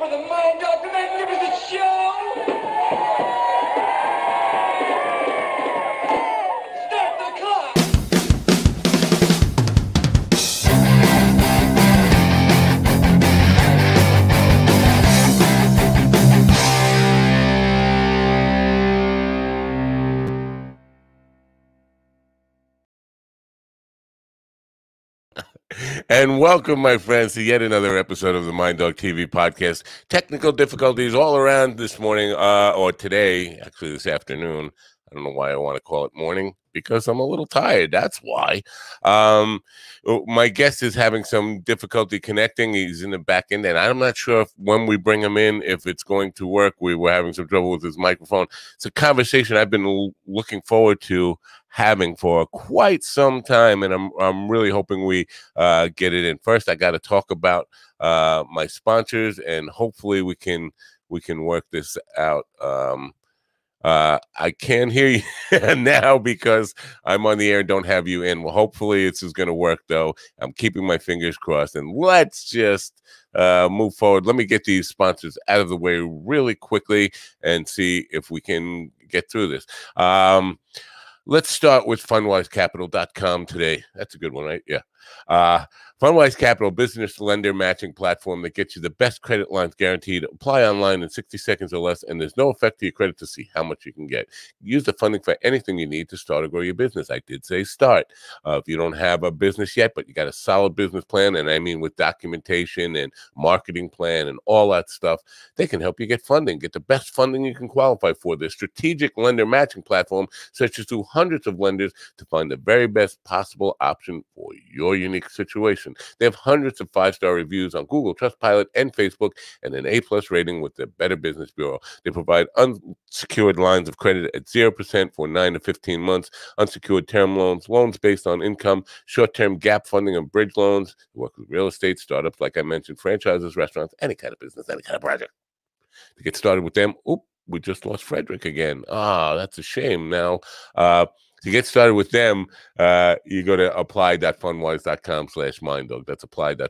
for the Mind Doctor Magnificent Show! Start the clock! And welcome, my friends, to yet another episode of the Mind Dog TV podcast. Technical difficulties all around this morning, or today, actually this afternoon. I don't know why I want to call it morning, because I'm a little tired. That's why. My guest is having some difficulty connecting. He's in the back end, and I'm not sure if when we bring him in, if it's going to work. We were having some trouble with his microphone. It's a conversation I've been looking forward to having for quite some time, and I'm really hoping we get it in. First, I got to talk about my sponsors, and hopefully we can work this out. I can't hear you now because I'm on the air and don't have you in. Well, hopefully this is going to work, though. I'm keeping my fingers crossed, and let's just move forward. Let me get these sponsors out of the way really quickly and see if we can get through this. Let's start with FundwiseCapital.com today. That's a good one, right? Yeah. Fundwise Capital, business lender matching platform that gets you the best credit lines guaranteed. Apply online in 60 seconds or less, and there's no effect to your credit to see how much you can get. Use the funding for anything you need to start or grow your business. I did say start. If you don't have a business yet, but you got a solid business plan, and I mean with documentation and marketing plan and all that stuff, they can help you get funding. Get the best funding you can qualify for. Their strategic lender matching platform searches through hundreds of lenders to find the very best possible option for your unique situation. They have hundreds of 5-star reviews on Google, Trustpilot, and Facebook, and an A+ rating with the Better Business Bureau. They provide unsecured lines of credit at 0% for 9 to 15 months, unsecured term loans, loans based on income, short-term gap funding, and bridge loans. They work with real estate startups, like I mentioned, franchises, restaurants, any kind of business, any kind of project. To get started with them, we just lost Frederick again. That's a shame. Now, to get started with them, you go to apply.fundwise.com/minddog. That's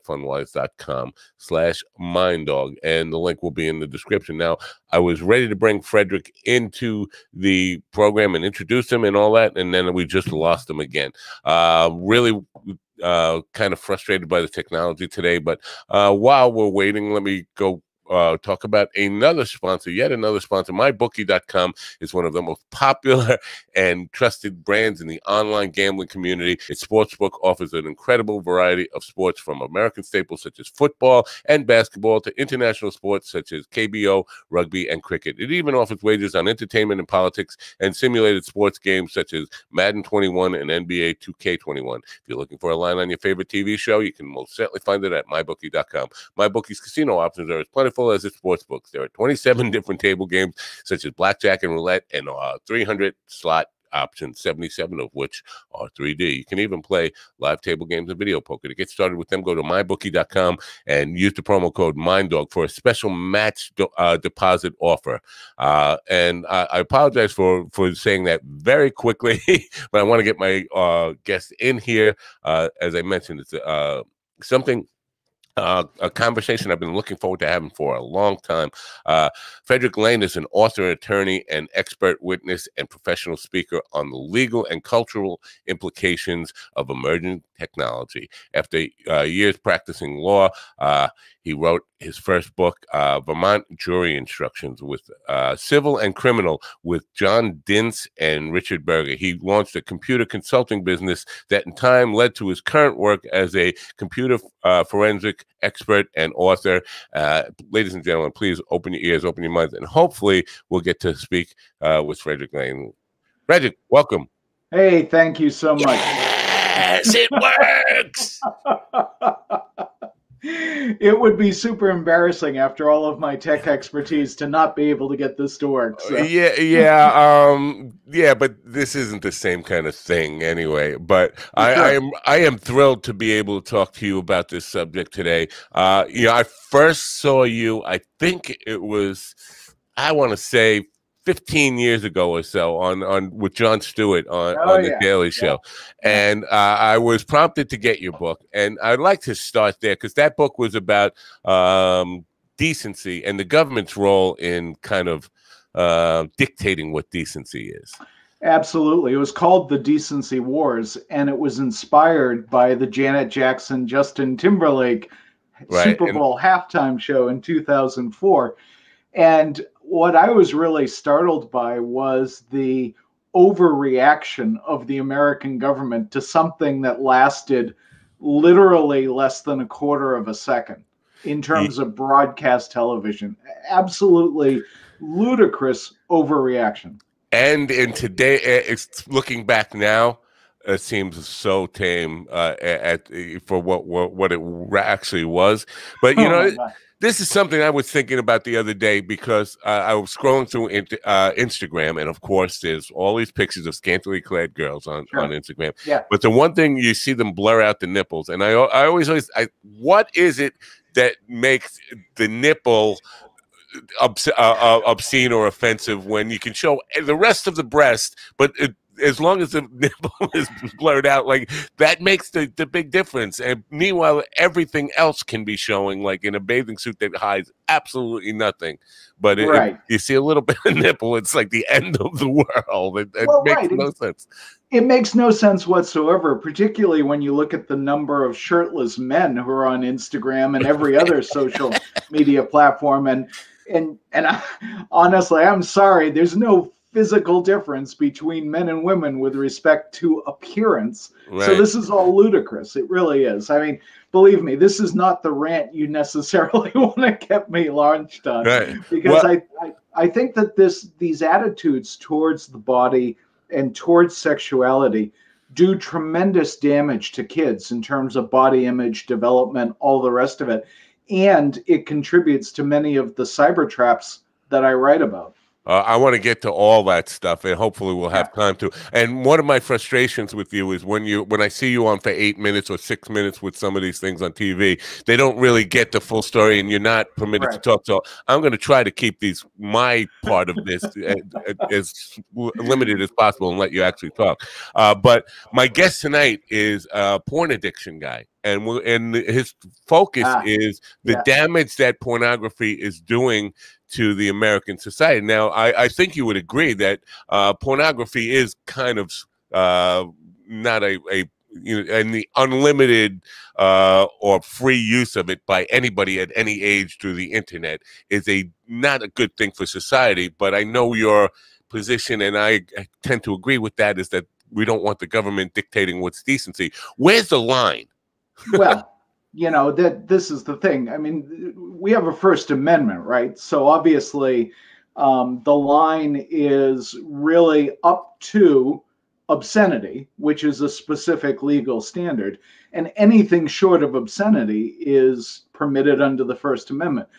apply.fundwise.com/minddog. And the link will be in the description. Now, I was ready to bring Frederick into the program and introduce him and all that, and then we just lost him again. Really kind of frustrated by the technology today. But while we're waiting, let me go talk about another sponsor, yet another sponsor. MyBookie.com is one of the most popular and trusted brands in the online gambling community. Its sportsbook offers an incredible variety of sports, from American staples such as football and basketball to international sports such as KBO, rugby, and cricket. It even offers wagers on entertainment and politics and simulated sports games such as Madden 21 and NBA 2K21. If you're looking for a line on your favorite TV show, you can most certainly find it at MyBookie.com. MyBookie's casino options are as plentiful as its sports books. There are 27 different table games such as blackjack and roulette, and 300 slot options, 77 of which are 3D. You can even play live table games and video poker. To get started with them, go to mybookie.com and use the promo code MINDDOG for a special match deposit offer. And I apologize for saying that very quickly, but I want to get my guest in here. As I mentioned, it's something. A conversation I've been looking forward to having for a long time. Frederick Lane is an author, attorney, and expert witness and professional speaker on the legal and cultural implications of emerging technology. After years practicing law, he wrote his first book, Vermont Jury Instructions, with Civil and Criminal, with John Dintz and Richard Berger. He launched a computer consulting business that in time led to his current work as a computer forensic expert and author. Ladies and gentlemen, please open your ears, open your minds, and hopefully we'll get to speak with Frederick Lane. Frederick, welcome. Hey, thank you so much. Yes, it works. It would be super embarrassing after all of my tech expertise to not be able to get this to work. So. Yeah, but this isn't the same kind of thing anyway. But I am thrilled to be able to talk to you about this subject today. I first saw you, I think it was, I want to say 15 years ago or so on with Jon Stewart on the Daily Show. And I was prompted to get your book. And I'd like to start there because that book was about decency and the government's role in kind of dictating what decency is. Absolutely. It was called the Decency Wars, and it was inspired by the Janet Jackson, Justin Timberlake Right. Super Bowl halftime show in 2004. And what I was really startled by was the overreaction of the American government to something that lasted literally less than a quarter of a second in terms of broadcast television. Absolutely ludicrous overreaction. And in today, it's looking back now, it seems so tame for what it actually was. But you know, this is something I was thinking about the other day because I was scrolling through Instagram, and of course, there's all these pictures of scantily clad girls on Instagram. Yeah. But the one thing you see them blur out the nipples, and I always, what is it that makes the nipple obscene or offensive when you can show the rest of the breast, but as long as the nipple is blurred out, like that makes the big difference. And meanwhile, everything else can be showing, like in a bathing suit that hides absolutely nothing. But if you see a little bit of nipple, it's like the end of the world. It makes no sense. It makes no sense whatsoever, particularly when you look at the number of shirtless men who are on Instagram and every other social media platform. And honestly, I'm sorry, there's no physical difference between men and women with respect to appearance. Right. So this is all ludicrous. It really is. I mean, believe me, this is not the rant you necessarily want to get me launched on. Right. Because I think that these attitudes towards the body and towards sexuality do tremendous damage to kids in terms of body image, development, all the rest of it. And it contributes to many of the cyber traps that I write about. I want to get to all that stuff, and hopefully we'll have time to. And one of my frustrations with you is when I see you on for 8 minutes or 6 minutes with some of these things on TV, they don't really get the full story, and you're not permitted to talk. So I'm going to try to keep my part of this as limited as possible and let you actually talk. But my guest tonight is a porn addiction guy. And his focus is the damage that pornography is doing to the American society. Now, I think you would agree that pornography is kind of not and the unlimited or free use of it by anybody at any age through the internet is not a good thing for society. But I know your position, and I tend to agree with that, is that we don't want the government dictating what's decency. Where's the line? Well, this is the thing. I mean, we have a First Amendment, right? So obviously, the line is really up to obscenity, which is a specific legal standard, and anything short of obscenity is permitted under the First Amendment.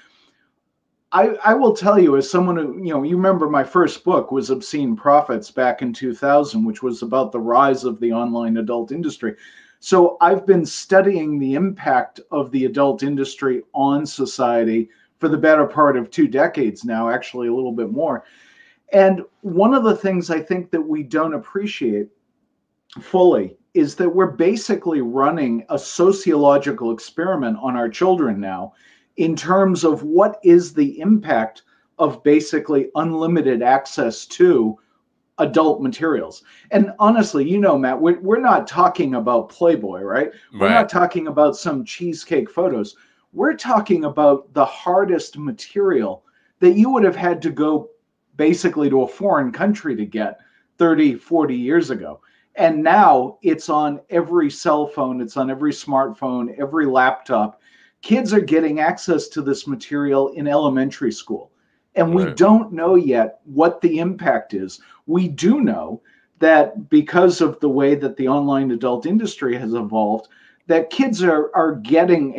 I will tell you, as someone who, you remember my first book was Obscene Profits back in 2000, which was about the rise of the online adult industry. So I've been studying the impact of the adult industry on society for the better part of 2 decades now, actually a little bit more. And one of the things I think that we don't appreciate fully is that we're basically running a sociological experiment on our children now in terms of what is the impact of basically unlimited access to adult materials. And honestly, Matt, we're not talking about Playboy, right? We're not talking about some cheesecake photos. We're talking about the hardest material that you would have had to go basically to a foreign country to get 30, 40 years ago. And now it's on every cell phone, it's on every smartphone, every laptop. Kids are getting access to this material in elementary school. And we don't know yet what the impact is. We do know that because of the way that the online adult industry has evolved, that kids are getting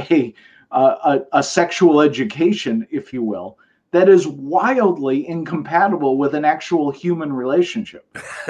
a sexual education, if you will, that is wildly incompatible with an actual human relationship.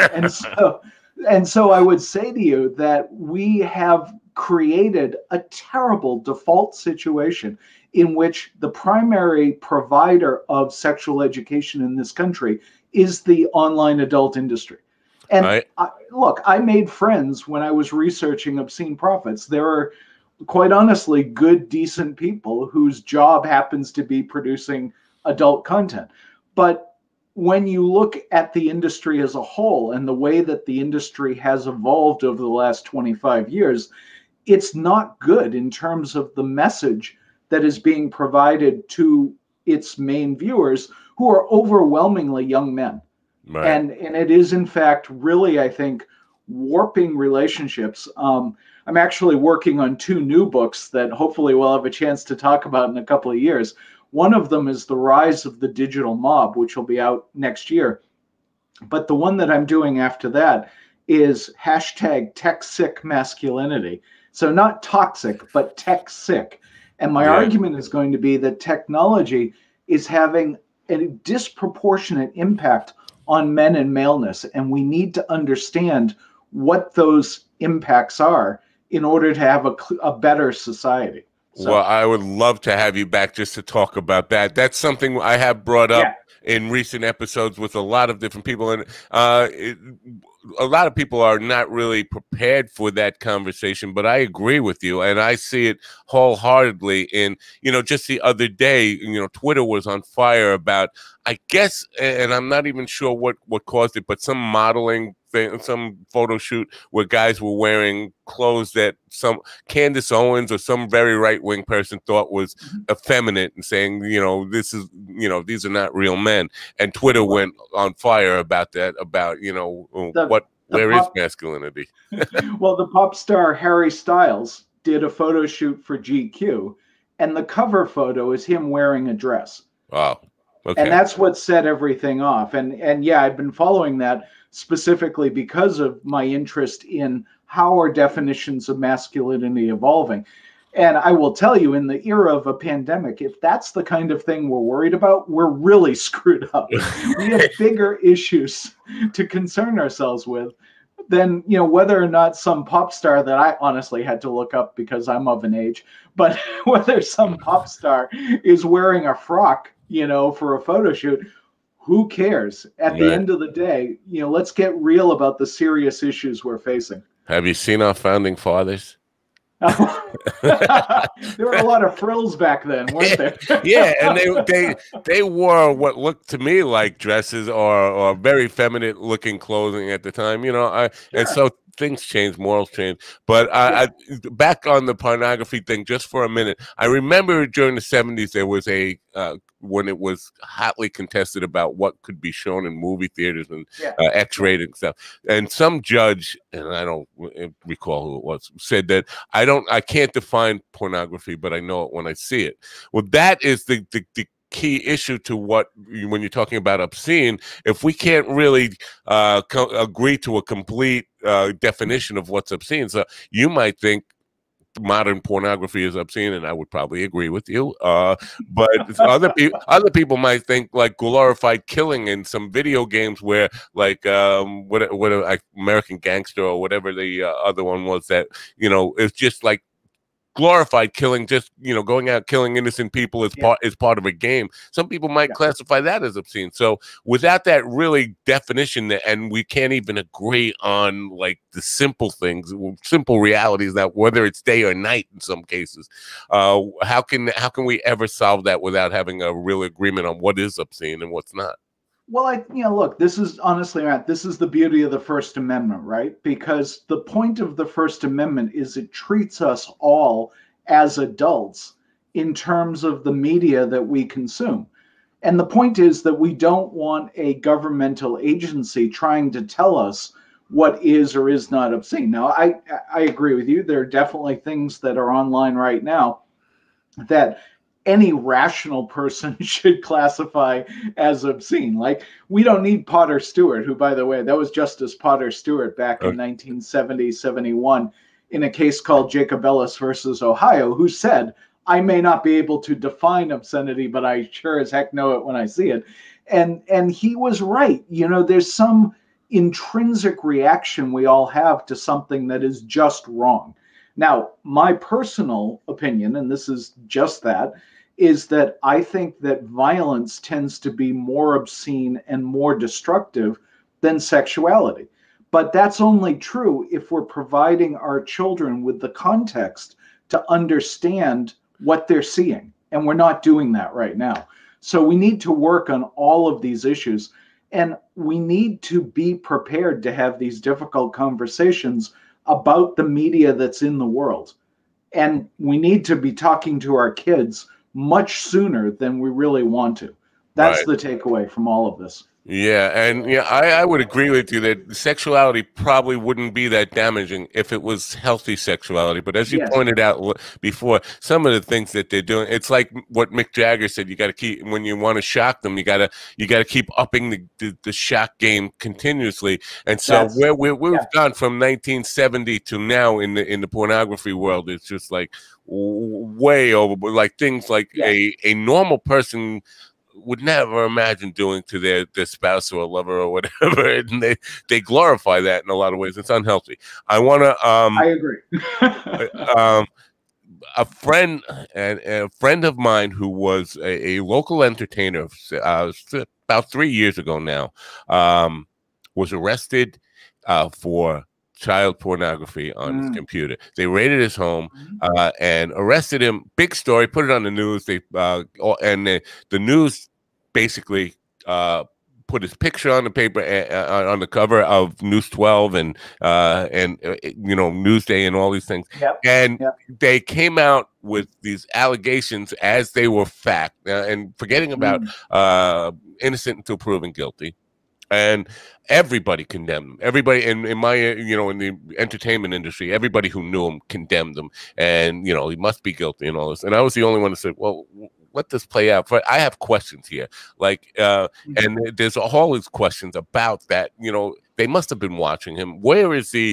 And so I would say to you that we have created a terrible default situation in which the primary provider of sexual education in this country is the online adult industry. And look, I made friends when I was researching Obscene Profits. There are quite honestly, good, decent people whose job happens to be producing adult content. But when you look at the industry as a whole and the way that the industry has evolved over the last 25 years, it's not good in terms of the message that is being provided to its main viewers, who are overwhelmingly young men. Right. And it is, in fact, really, I think, warping relationships. I'm actually working on 2 new books that hopefully we'll have a chance to talk about in a couple of years. One of them is The Rise of the Digital Mob, which will be out next year. But the one that I'm doing after that is hashtag tech sick masculinity. So not toxic, but tech sick. And my argument is going to be that technology is having a disproportionate impact on men and maleness. And we need to understand what those impacts are in order to have a better society. So, well, I would love to have you back just to talk about that. That's something I have brought up in recent episodes with a lot of different people. And a lot of people are not really prepared for that conversation, but I agree with you. And I see it wholeheartedly in, just the other day, Twitter was on fire about, I guess, and I'm not even sure what caused it, but some modeling thing, some photo shoot where guys were wearing clothes that some Candace Owens or some very right-wing person thought was effeminate, and saying, this is, these are not real men. And Twitter went on fire about that, about, where is masculinity? Well, the pop star Harry Styles did a photo shoot for GQ, and the cover photo is him wearing a dress. Wow. Okay. And that's what set everything off. And yeah, I've been following that specifically because of my interest in how are definitions of masculinity evolving. And I will tell you, in the era of a pandemic, if that's the kind of thing we're worried about, we're really screwed up. We have bigger issues to concern ourselves with than, whether or not some pop star that I honestly had to look up because I'm of an age, but whether some pop star is wearing a frock, for a photo shoot, who cares? At the end of the day, let's get real about the serious issues we're facing. Have you seen our founding fathers? There were a lot of frills back then, weren't there? Yeah, and they wore what looked to me like dresses or very feminine looking clothing at the time, and so things change, morals change. But I back on the pornography thing just for a minute. I remember during the 70s there was when it was hotly contested about what could be shown in movie theaters and X-rated stuff. And some judge, and I don't recall who it was, said that I can't define pornography, but I know it when I see it. Well, that is the key issue to when you're talking about obscene. If we can't really agree to a complete definition of what's obscene, so you might think modern pornography is obscene, and I would probably agree with you. But other people might think like glorified killing in some video games, where like what American Gangster or whatever the other one was, that it's just like glorified killing, just going out killing innocent people is part of a game. Some people might classify that as obscene. So without that really definition, and we can't even agree on like the simple things, simple realities, that whether it's day or night in some cases, how can we ever solve that without having a real agreement on what is obscene and what's not? Well, look, this is honestly, Matt, this is the beauty of the First Amendment, right? Because the point of the First Amendment is it treats us all as adults in terms of the media that we consume. And the point is that we don't want a governmental agency trying to tell us what is or is not obscene. Now, I agree with you. There are definitely things that are online right now that any rational person should classify as obscene. Like, we don't need Potter Stewart, who, by the way, that was Justice Potter Stewart back in 1970-71 in a case called Jacob Ellis versus Ohio, who said, I may not be able to define obscenity, but I sure as heck know it when I see it. And he was right. There's some intrinsic reaction we all have to something that is just wrong. Now, my personal opinion, and this is just that, is that I think that violence tends to be more obscene and more destructive than sexuality. But that's only true if we're providing our children with the context to understand what they're seeing. And we're not doing that right now. So we need to work on all of these issues. And we need to be prepared to have these difficult conversations about the media that's in the world. And we need to be talking to our kids much sooner than we really want to. That's Right. the takeaway from all of this. Yeah, and yeah, I would agree with you that sexuality probably wouldn't be that damaging if it was healthy sexuality. But as you Yes. pointed out before, some of the things that they're doing, it's like what Mick Jagger said: you got to keep, when you want to shock them, you got to keep upping the shock game continuously. And so we've gone from 1970 to now in the pornography world. It's just like way over, like things like a normal person would never imagine doing to their spouse or a lover or whatever, and they glorify that in a lot of ways. It's unhealthy. I want to. I agree. A friend of mine who was a local entertainer about 3 years ago now was arrested for child pornography on his computer. They raided his home and arrested him. Big story. Put it on the news. The news basically put his picture on the paper on the cover of News 12 and Newsday and all these things. They came out with these allegations as they were fact, and forgetting about innocent until proven guilty. And everybody condemned him. Everybody in my, in the entertainment industry, everybody who knew him condemned him. And, he must be guilty and all this. And I was the only one that said, well, let this play out. But I have questions here. Like, and there's all these questions about that. They must have been watching him. Where is the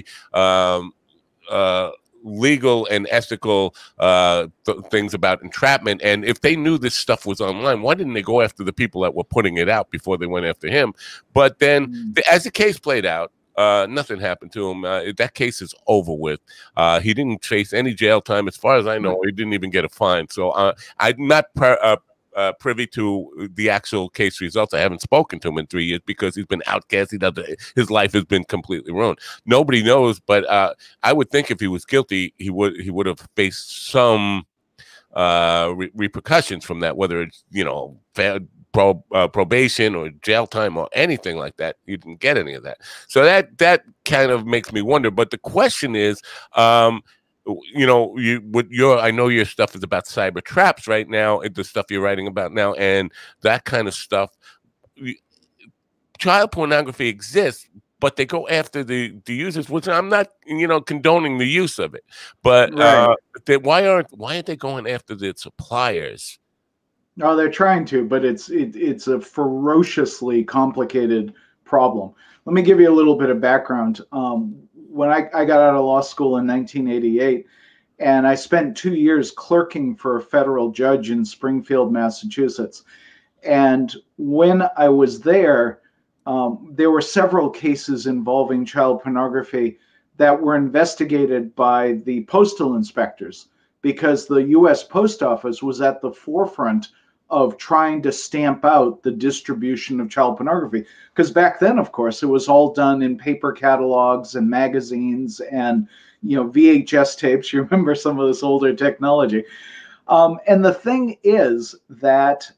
legal and ethical things about entrapment? And if they knew this stuff was online, why didn't they go after the people that were putting it out before they went after him? But then as the case played out, nothing happened to him. That case is over with. He didn't face any jail time. As far as I know, he didn't even get a fine. So I'm not privy to the actual case results. I haven't spoken to him in 3 years because he's been outcast. His life has been completely ruined. Nobody knows, but I would think if he was guilty, he would have faced some repercussions from that, whether it's probation or jail time or anything like that. You didn't get any of that. So that kind of makes me wonder. But the question is, I know your stuff is about cyber traps right now, the stuff you're writing about now, and that kind of stuff. Child pornography exists, but they go after the users, which I'm not, condoning the use of it. But why aren't they going after the suppliers? No, they're trying to, but it's a ferociously complicated problem. Let me give you a little bit of background. When I got out of law school in 1988, and I spent 2 years clerking for a federal judge in Springfield, Massachusetts. And when I was there were several cases involving child pornography that were investigated by the postal inspectors, because the U.S. Post Office was at the forefront of trying to stamp out the distribution of child pornography. Because back then, of course, it was all done in paper catalogs and magazines and VHS tapes. You remember some of this older technology. And the thing is that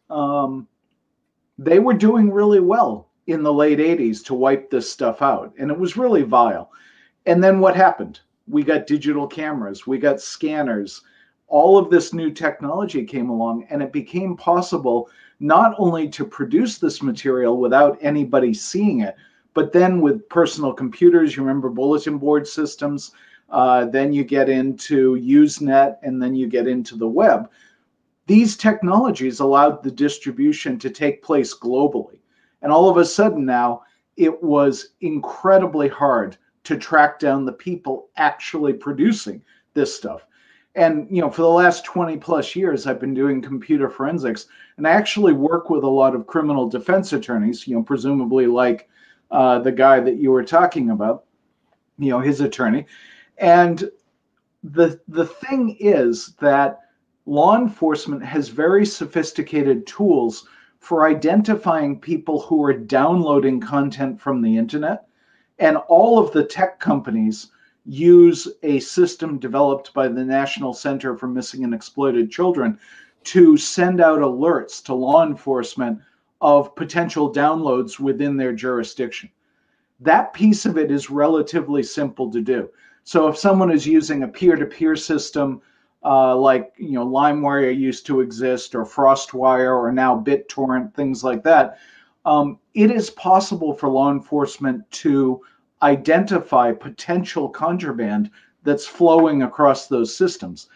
they were doing really well in the late 80s to wipe this stuff out. And it was really vile. And then what happened? We got digital cameras, we got scanners. All of this new technology came along, and it became possible not only to produce this material without anybody seeing it, but then with personal computers, you remember bulletin board systems, then you get into Usenet, and then you get into the web. These technologies allowed the distribution to take place globally. And all of a sudden now, it was incredibly hard to track down the people actually producing this stuff. And, for the last 20 plus years, I've been doing computer forensics, and I actually work with a lot of criminal defense attorneys, presumably like the guy that you were talking about, his attorney. And the thing is that law enforcement has very sophisticated tools for identifying people who are downloading content from the internet. And all of the tech companies use a system developed by the National Center for Missing and Exploited Children to send out alerts to law enforcement of potential downloads within their jurisdiction. That piece of it is relatively simple to do. So if someone is using a peer-to-peer system, like LimeWire used to exist, or FrostWire, or now BitTorrent, things like that, it is possible for law enforcement to identify potential contraband that's flowing across those systems.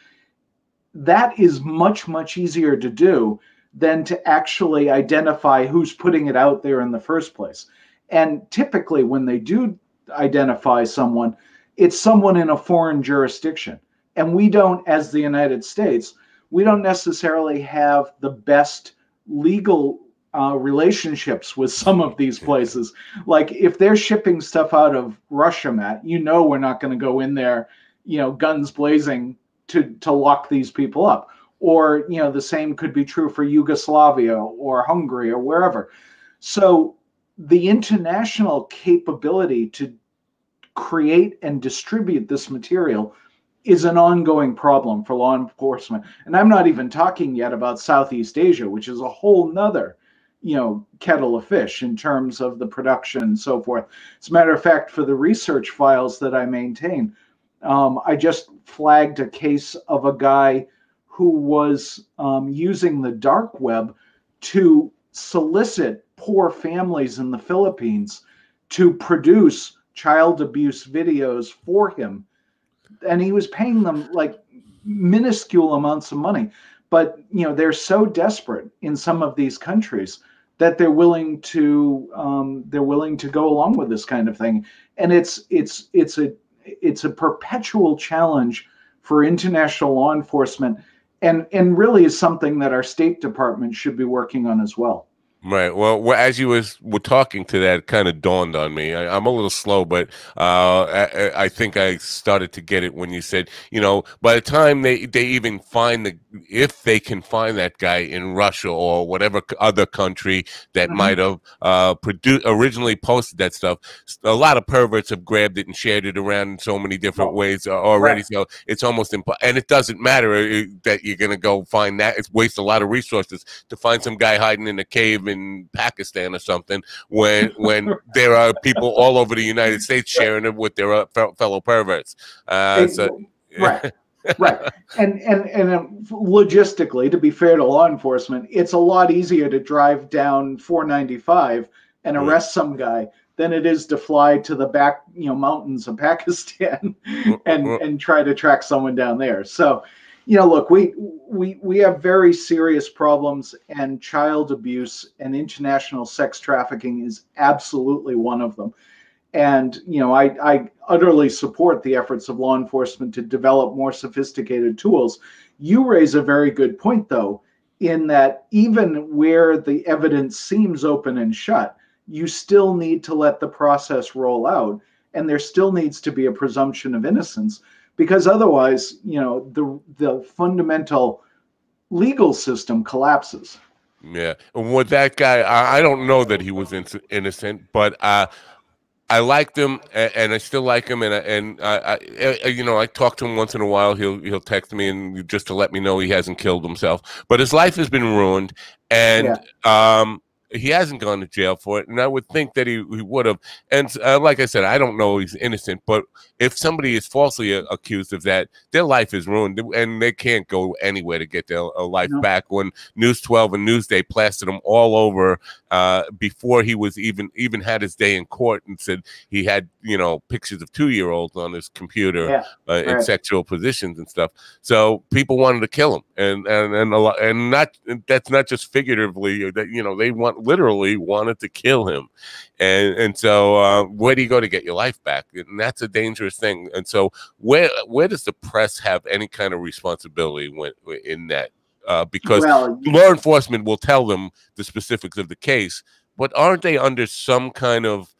That is much, much easier to do than to actually identify who's putting it out there in the first place. And typically when they do identify someone, it's someone in a foreign jurisdiction. And we don't, as the United States, we don't necessarily have the best legal relationships with some of these places. Like if they're shipping stuff out of Russia, Matt, we're not going to go in there, guns blazing to lock these people up. Or, the same could be true for Yugoslavia or Hungary or wherever. So the international capability to create and distribute this material is an ongoing problem for law enforcement. And I'm not even talking yet about Southeast Asia, which is a whole nother, kettle of fish in terms of the production and so forth. As a matter of fact, for the research files that I maintain, I just flagged a case of a guy who was using the dark web to solicit poor families in the Philippines to produce child abuse videos for him. And he was paying them like minuscule amounts of money. But, they're so desperate in some of these countries that they're willing to go along with this kind of thing. And it's a perpetual challenge for international law enforcement, and really is something that our State Department should be working on as well. Right. Well, as you were talking to that, it kind of dawned on me. I'm a little slow, but I think I started to get it when you said, by the time they even find if they can find that guy in Russia or whatever other country that might have originally posted that stuff, a lot of perverts have grabbed it and shared it around in so many different ways already. Right. So it's almost impossible. And it doesn't matter that you're going to go find that. It's waste a lot of resources to find some guy hiding in a cave in Pakistan or something when there are people all over the United States sharing it with their fellow perverts. Right. And logistically, to be fair to law enforcement, it's a lot easier to drive down 495 and arrest some guy than it is to fly to the back mountains of Pakistan and try to track someone down there. So look, we have very serious problems, and child abuse and international sex trafficking is absolutely one of them. And, I utterly support the efforts of law enforcement to develop more sophisticated tools. You raise a very good point, though, in that even where the evidence seems open and shut, you still need to let the process roll out. And there still needs to be a presumption of innocence. Because otherwise, the fundamental legal system collapses. Yeah. And with that guy, I don't know that he was innocent, but I liked him, and I still like him, and I talk to him once in a while. He'll text me and just to let me know he hasn't killed himself, but his life has been ruined, and he hasn't gone to jail for it, and I would think that he would have. And like I said, I don't know he's innocent, but if somebody is falsely accused of that, their life is ruined, and they can't go anywhere to get their life back. When News 12 and Newsday plastered him all over before he was even had his day in court, and said he had pictures of 2-year-olds on his computer in sexual positions and stuff. So people wanted to kill him, and that's not just figuratively. That they literally wanted to kill him, and so where do you go to get your life back? And that's a dangerous thing. And so where does the press have any kind of responsibility in that? Because law enforcement will tell them the specifics of the case, but aren't they under some kind of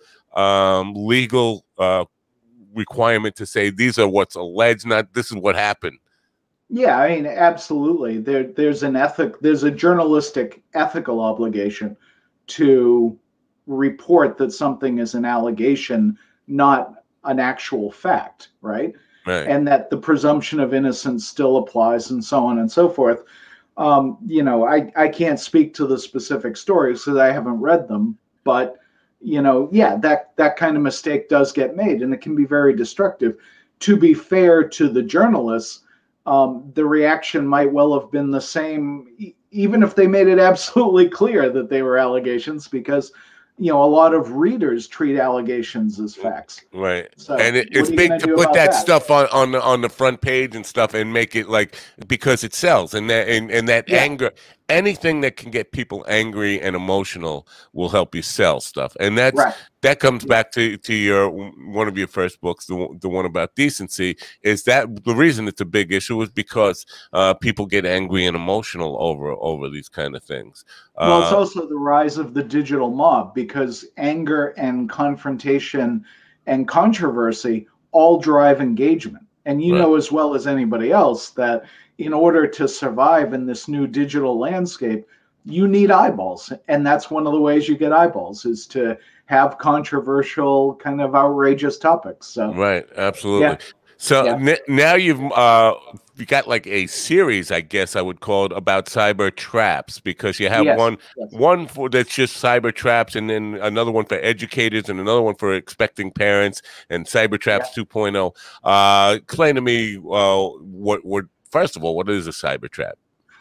legal requirement to say these are what's alleged, not this is what happened? Yeah, I mean, absolutely. There's a journalistic ethical obligation to report that something is an allegation, not an actual fact, right? Right. And that the presumption of innocence still applies, and so on and so forth. I can't speak to the specific stories because I haven't read them, but yeah, that kind of mistake does get made, and it can be very destructive. To be fair to the journalists, the reaction might well have been the same, even if they made it absolutely clear that they were allegations, because a lot of readers treat allegations as facts. Right. So And what it's are you going big to to do put about that that? stuff on the front page and stuff and make it like, because it sells, and that Yeah, anger, anything that can get people angry and emotional will help you sell stuff. And right. that comes Yeah. back to your one of your first books, the one about decency, is that the reason it's a big issue is because people get angry and emotional over these kind of things. Well, it's Uh, also the rise of the digital mob, because anger and confrontation and controversy all drive engagement. And you right. know as well as anybody else that in order to survive in this new digital landscape, you need eyeballs. And that's one of the ways you get eyeballs, is to have controversial, kind of outrageous topics. So, Right, absolutely. yeah, So yeah, now you got like a series, I guess I would call it, about cyber traps, because you have yes, yes, one for that's just cyber traps, and then another one for educators, and another one for expecting parents, and cyber yeah. traps 2.0. Explain to me what first of all, what is a cyber trap?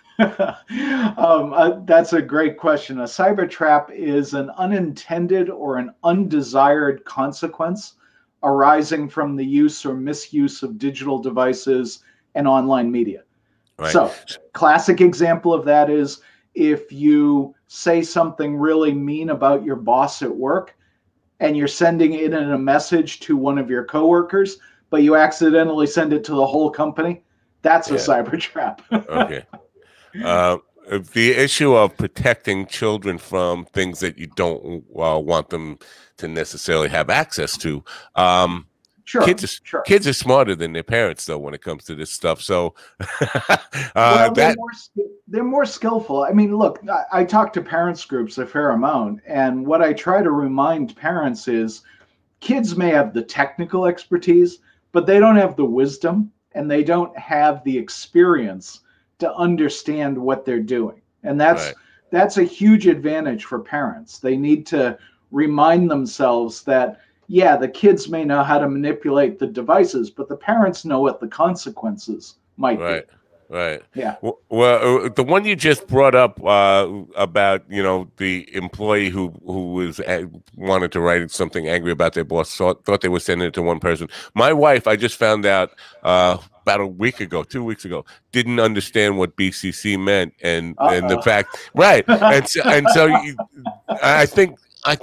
That's a great question. A cyber trap is an unintended or an undesired consequence arising from the use or misuse of digital devices and online media. Right, So, classic example of that is if you say something really mean about your boss at work and you're sending it in a message to one of your coworkers, but you accidentally send it to the whole company, that's a yeah, cyber trap. okay. Uh, the issue of protecting children from things that you don't want them to necessarily have access to. Um, Sure, sure. kids are smarter than their parents, though, when it comes to this stuff. So Well, that they're more skillful. I mean, look, I talk to parents groups a fair amount, and what I try to remind parents is kids may have the technical expertise, but they don't have the wisdom and they don't have the experience to understand what they're doing. And right, that's a huge advantage for parents. They need to remind themselves that yeah, the kids may know how to manipulate the devices, but the parents know what the consequences might be. right, right. Yeah. Well, the one you just brought up about the employee who was wanted to write something angry about their boss, thought they were sending it to one person. My wife, I just found out about a week ago, 2 weeks ago, didn't understand what BCC meant, and the Uh-oh. fact, right, and so I think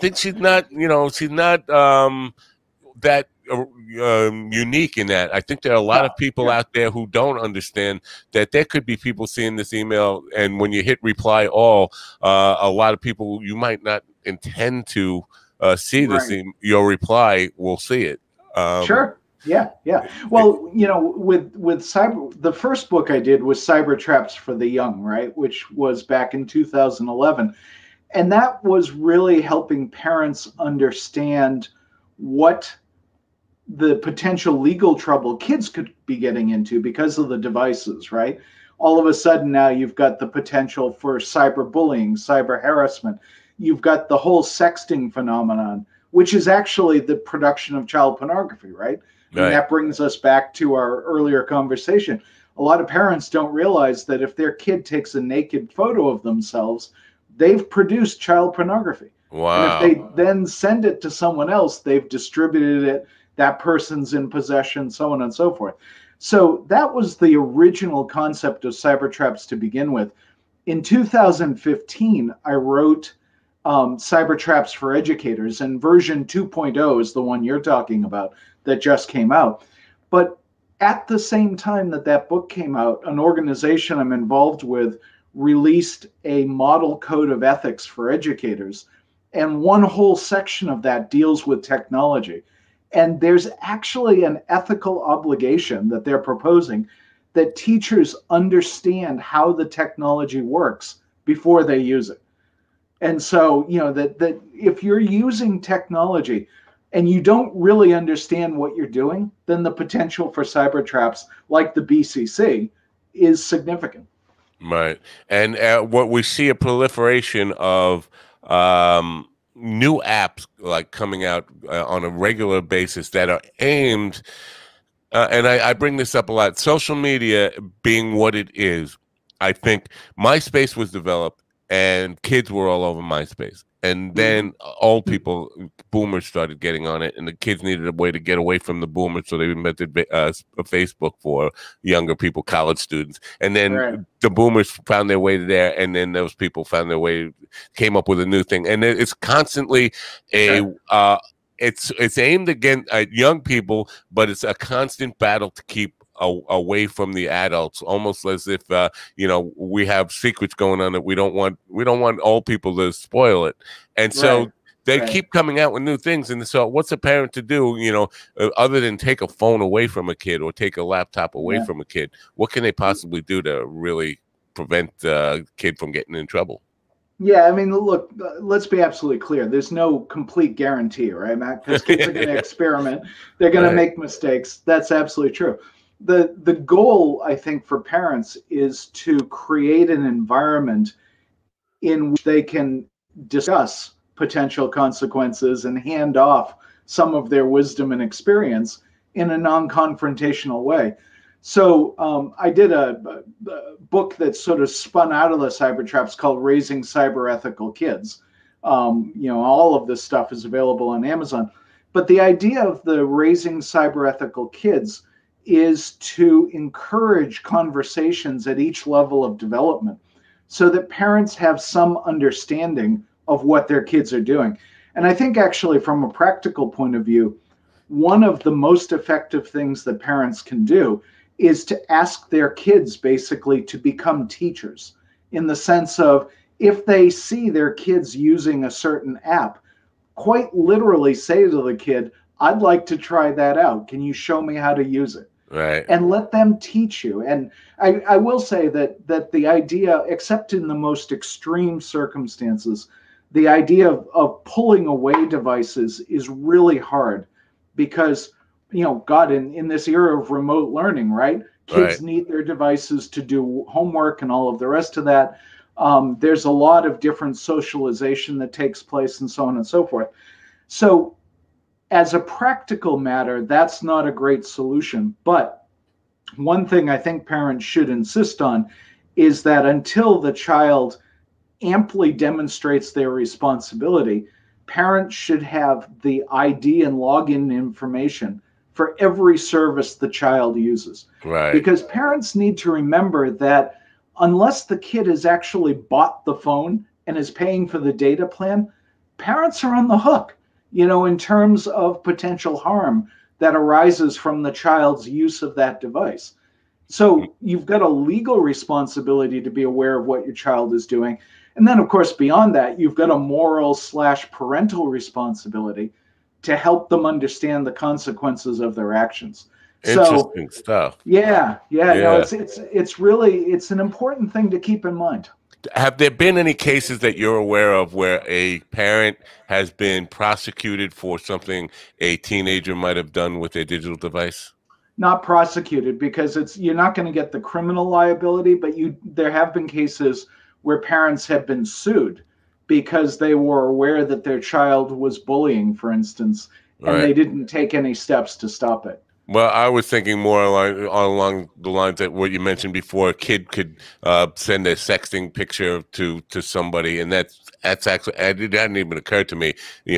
she's not that unique in that. I think there are a lot No, of people yeah. out there who don't understand that there could be people seeing this email, and when you hit reply all, a lot of people you might not intend to see this. Right. Your reply will see it. Um, Sure. Yeah, yeah. Well, with cyber, the first book I did was Cyber Traps for the Young, right, which was back in 2011, and that was really helping parents understand what the potential legal trouble kids could be getting into because of the devices, right? All of a sudden now you've got the potential for cyberbullying, cyber harassment. You've got the whole sexting phenomenon, which is actually the production of child pornography, right? I mean, right, that brings us back to our earlier conversation. A lot of parents don't realize that if their kid takes a naked photo of themselves, they've produced child pornography. And if they wow, then send it to someone else, they've distributed it, that person's in possession, so on and so forth. So that was the original concept of cyber traps to begin with. In 2015, I wrote Cyber Traps for Educators, and version 2.0 is the one you're talking about that just came out. But at the same time that that book came out, an organization I'm involved with released a model code of ethics for educators. And one whole section of that deals with technology. And there's actually an ethical obligation that they're proposing that teachers understand how the technology works before they use it. And so, that if you're using technology, and you don't really understand what you're doing, then the potential for cyber traps like the BCC is significant. Right. And what we see a proliferation of new apps like coming out on a regular basis that are aimed, and I bring this up a lot, social media being what it is. I think MySpace was developed and kids were all over MySpace. And then old people, boomers, started getting on it, and the kids needed a way to get away from the boomers, so they invented Facebook for younger people, college students. And then the boomers found their way to there, and then those people found their way, came up with a new thing. And it's constantly a it's aimed against young people, but it's a constant battle to keep away from the adults, almost as if we have secrets going on that we don't want old people to spoil it. And so they keep coming out with new things. And so what's a parent to do, other than take a phone away from a kid or take a laptop away from a kid? What can they possibly do to really prevent a kid from getting in trouble? Yeah, I mean, look, let's be absolutely clear. There's no complete guarantee, right, Matt? Because kids are going to experiment. They're going to make mistakes. That's absolutely true. The goal, I think, for parents is to create an environment in which they can discuss potential consequences and hand off some of their wisdom and experience in a non-confrontational way. So I did a book that sort of spun out of the cyber traps called Raising Cyber Ethical Kids. All of this stuff is available on Amazon. But the idea of the Raising Cyber Ethical Kids is to encourage conversations at each level of development so that parents have some understanding of what their kids are doing. And I think actually from a practical point of view, one of the most effective things that parents can do is to ask their kids basically to become teachers, in the sense of if they see their kids using a certain app, quite literally say to the kid, I'd like to try that out. Can you show me how to use it? Right. And let them teach you. And I will say that the idea, except in the most extreme circumstances, the idea of pulling away devices is really hard because, God, in this era of remote learning, right? Kids need their devices to do homework and all of the rest of that. There's a lot of different socialization that takes place and so on and so forth. So as a practical matter, that's not a great solution. But one thing I think parents should insist on is that until the child amply demonstrates their responsibility, parents should have the ID and login information for every service the child uses. Right. Because parents need to remember that unless the kid has actually bought the phone and is paying for the data plan, parents are on the hook, in terms of potential harm that arises from the child's use of that device. So you've got a legal responsibility to be aware of what your child is doing. And then, of course, beyond that, you've got a moral/parental responsibility to help them understand the consequences of their actions. Interesting stuff. Yeah. No, it's an important thing to keep in mind. Have there been any cases that you're aware of where a parent has been prosecuted for something a teenager might have done with a digital device? Not prosecuted, because you're not going to get the criminal liability, but there have been cases where parents have been sued because they were aware that their child was bullying, for instance, and they didn't take any steps to stop it. Well, I was thinking more along the lines that what you mentioned before. A kid could send a sexting picture to somebody, and that's actually, it hadn't even occurred to me.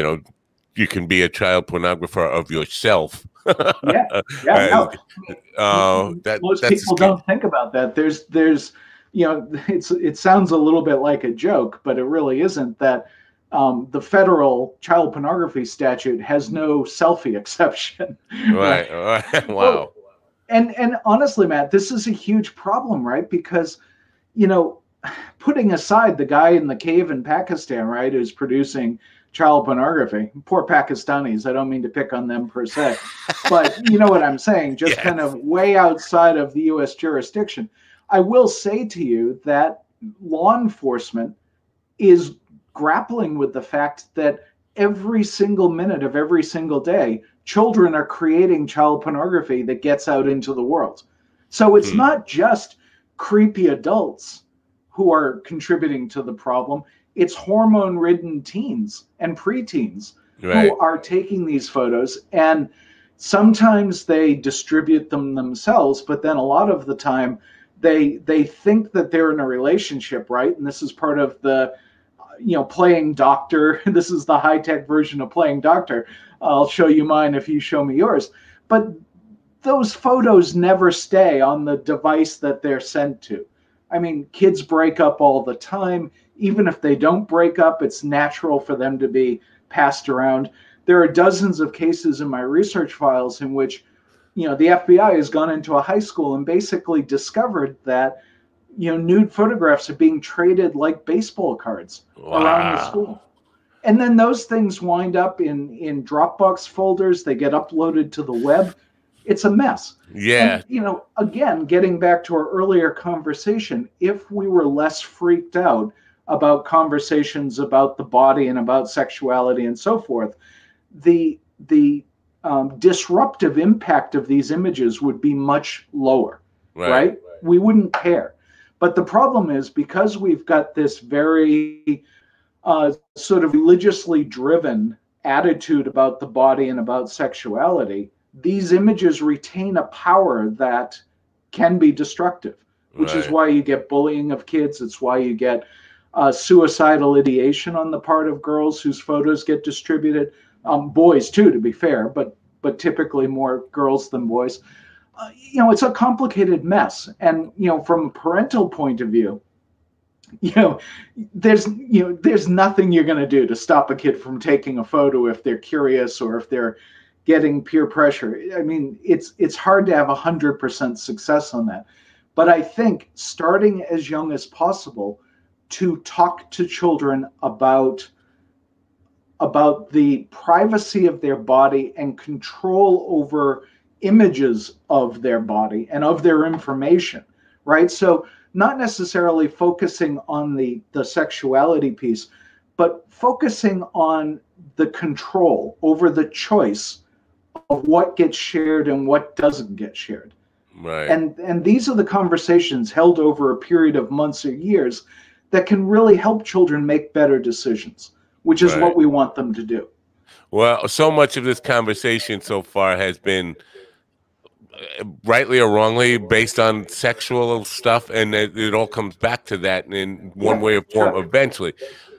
You can be a child pornographer of yourself. Most people don't think about that. There's it sounds a little bit like a joke, but it really isn't. That the federal child pornography statute has no selfie exception. Right. Wow. Well, and honestly, Matt, this is a huge problem, right? Because, putting aside the guy in the cave in Pakistan, right, who's producing child pornography, poor Pakistanis, I don't mean to pick on them per se, but you know what I'm saying, just kind of way outside of the U.S. jurisdiction. I will say to you that law enforcement is grappling with the fact that every single minute of every single day, children are creating child pornography that gets out into the world. So it's not just creepy adults who are contributing to the problem. It's hormone-ridden teens and preteens Right. who are taking these photos, and sometimes they distribute them themselves, but then a lot of the time they think that they're in a relationship, right? And this is part of the playing doctor. This is the high-tech version of playing doctor. I'll show you mine if you show me yours. But those photos never stay on the device that they're sent to. I mean, kids break up all the time. Even if they don't break up, it's natural for them to be passed around. There are dozens of cases in my research files in which, the FBI has gone into a high school and basically discovered that, nude photographs are being traded like baseball cards around the Wow. school. And then those things wind up in Dropbox folders. They get uploaded to the web. It's a mess. Yeah. And, again, getting back to our earlier conversation, if we were less freaked out about conversations about the body and about sexuality and so forth, the disruptive impact of these images would be much lower, right? We wouldn't care. But the problem is, because we've got this very sort of religiously driven attitude about the body and about sexuality, these images retain a power that can be destructive, which is why you get bullying of kids. It's why you get suicidal ideation on the part of girls whose photos get distributed. Boys too, to be fair, but typically more girls than boys. It's a complicated mess. And, from a parental point of view, there's nothing you're going to do to stop a kid from taking a photo if they're curious or if they're getting peer pressure. I mean, it's hard to have 100% success on that. But I think starting as young as possible to talk to children about the privacy of their body and control over images of their body and of their information, right? So not necessarily focusing on the sexuality piece, but focusing on the control over the choice of what gets shared and what doesn't get shared. Right. And these are the conversations held over a period of months or years that can really help children make better decisions, which is what we want them to do. Well, so much of this conversation so far has been, rightly or wrongly, based on sexual stuff, and it all comes back to that in one way or form eventually.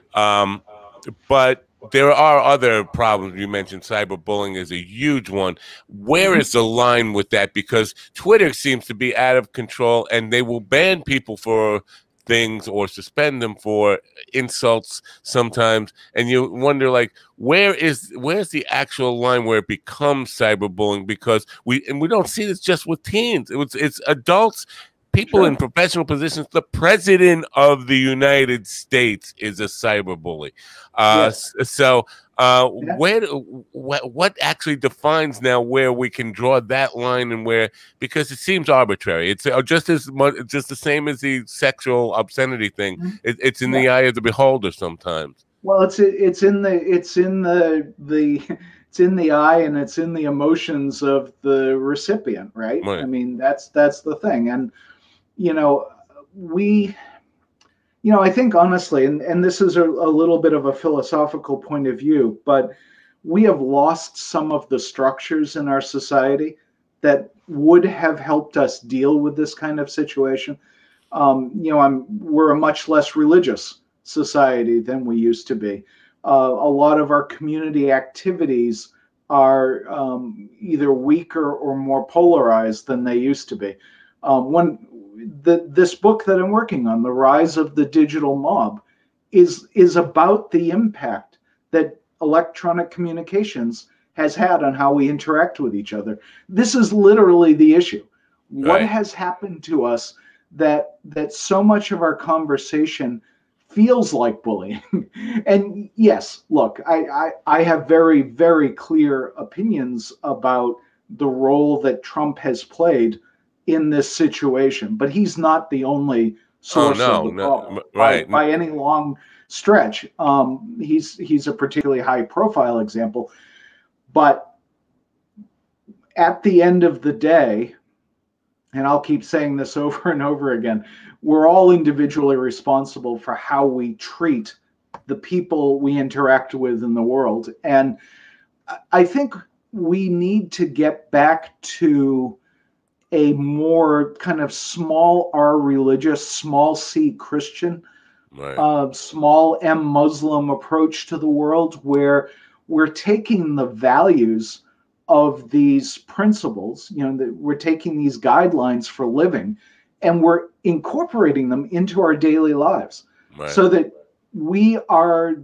But there are other problems. You mentioned cyberbullying is a huge one. Where is the line with that? Because Twitter seems to be out of control, and they will ban people for things or suspend them for insults sometimes. And you wonder, like, where's the actual line where it becomes cyberbullying? Because we don't see this just with teens. It's adults. People in professional positions. The president of the United States is a cyberbully. So, what actually defines now where we can draw that line, and where, because it seems arbitrary. It's just the same as the sexual obscenity thing. It's in the eye of the beholder sometimes. Well, it's in the eye, and it's in the emotions of the recipient, right? I mean, that's the thing. And I think honestly, and this is a little bit of a philosophical point of view, but we have lost some of the structures in our society that would have helped us deal with this kind of situation. We're a much less religious society than we used to be. A lot of our community activities are either weaker or more polarized than they used to be. This book that I'm working on, The Rise of the Digital Mob, is about the impact that electronic communications has had on how we interact with each other. This is literally the issue. What has happened to us that so much of our conversation feels like bullying? And yes, look, I have very, very clear opinions about the role that Trump has played in this situation, but he's not the only Oh source of no, the no, problem right, by any long stretch. He's a particularly high profile example, but at the end of the day, and I'll keep saying this over and over again, we're all individually responsible for how we treat the people we interact with in the world. And I think we need to get back to a more kind of small r religious, small c Christian, right, small m Muslim approach to the world, where we're taking the values of these principles, that we're taking these guidelines for living, and we're incorporating them into our daily lives, right. so that we are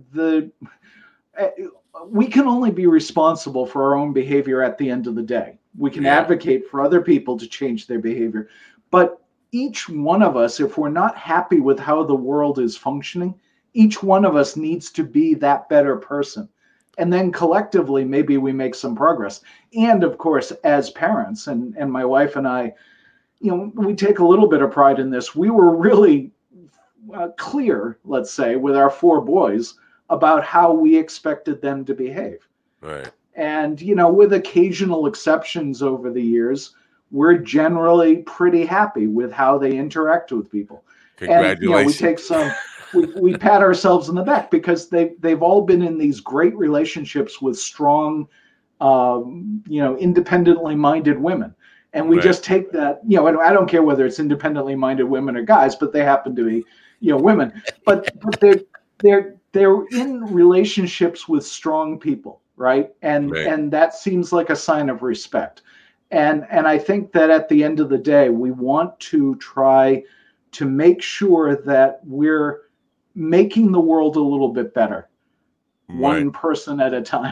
we can only be responsible for our own behavior at the end of the day. We can Yeah, advocate for other people to change their behavior. But each one of us, if we're not happy with how the world is functioning, each one of us needs to be that better person. And then collectively, maybe we make some progress. And of course, as parents, and my wife and I, we take a little bit of pride in this. We were really clear, let's say, with our four boys about how we expected them to behave. right. And, with occasional exceptions over the years, we're generally pretty happy with how they interact with people. And, we Congratulations. take some, we pat ourselves on the back because they've all been in these great relationships with strong, independently minded women. And we Right. just take that, and I don't care whether it's independently minded women or guys, but they happen to be, women. But they're in relationships with strong people, right? Right. And that seems like a sign of respect. And I think that at the end of the day, we want to try to make sure that we're making the world a little bit better, Right. one person at a time.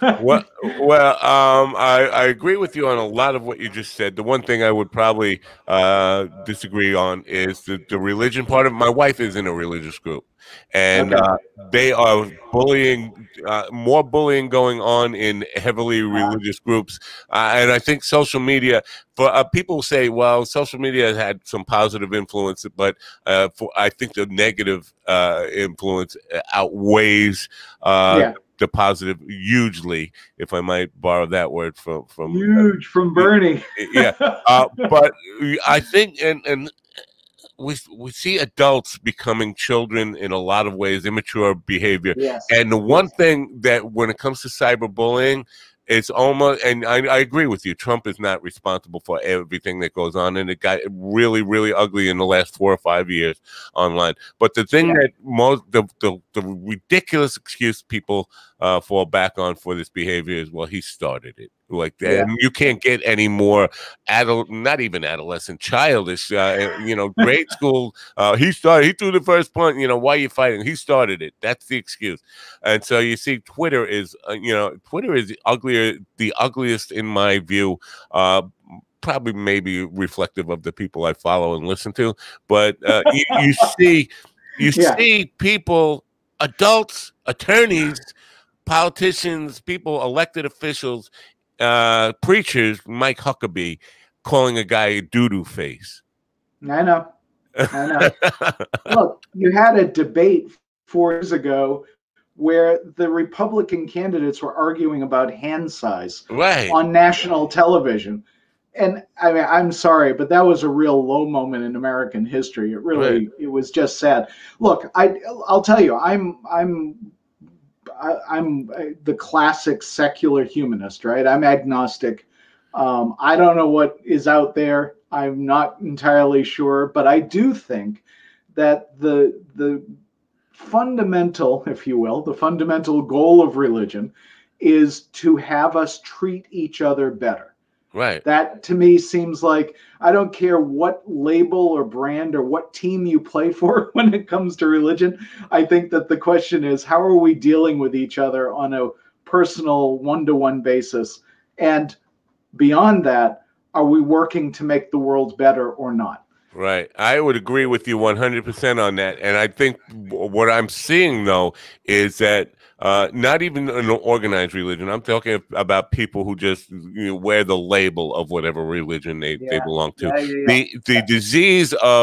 I agree with you on a lot of what you just said. The one thing I would probably disagree on is the religion part of it. My wife is in a religious group, and Okay. they are bullying, more bullying going on in heavily religious groups. And I think social media, for people say, well, social media has had some positive influence, but I think the negative influence outweighs Yeah. the positive hugely, if I might borrow that word from Huge from Bernie. yeah. But I think and we see adults becoming children in a lot of ways, immature behavior. Yes. And the one Yes. thing that when it comes to cyberbullying, it's almost, and I agree with you, Trump is not responsible for everything that goes on, and it got really, really ugly in the last 4 or 5 years online. But the thing that the ridiculous excuse people fall back on for this behavior is, well, he started it. Like that, and you can't get any more not even adolescent, childish. Grade school. He threw the first punch. Why are you fighting? He started it. That's the excuse. And so you see, Twitter is the ugliest in my view. Probably maybe reflective of the people I follow and listen to. But you see people, adults, attorneys, politicians, people, elected officials, preachers, Mike Huckabee, calling a guy a doo-doo face. I know. Look, you had a debate 4 years ago where the Republican candidates were arguing about hand size Right. on national television. And I mean, I'm sorry, but that was a real low moment in American history. It really, It was just sad. Look, I'll tell you, I'm the classic secular humanist, right? I'm agnostic. I don't know what is out there. I'm not entirely sure, but I do think that the fundamental, if you will, the fundamental goal of religion is to have us treat each other better. Right. That to me seems like, I don't care what label or brand or what team you play for when it comes to religion. I think that the question is, how are we dealing with each other on a personal one-to-one basis? And beyond that, are we working to make the world better or not? Right. I would agree with you 100% on that. And I think what I'm seeing, though, is that not even an organized religion. I'm talking about people who just wear the label of whatever religion they belong to. The disease of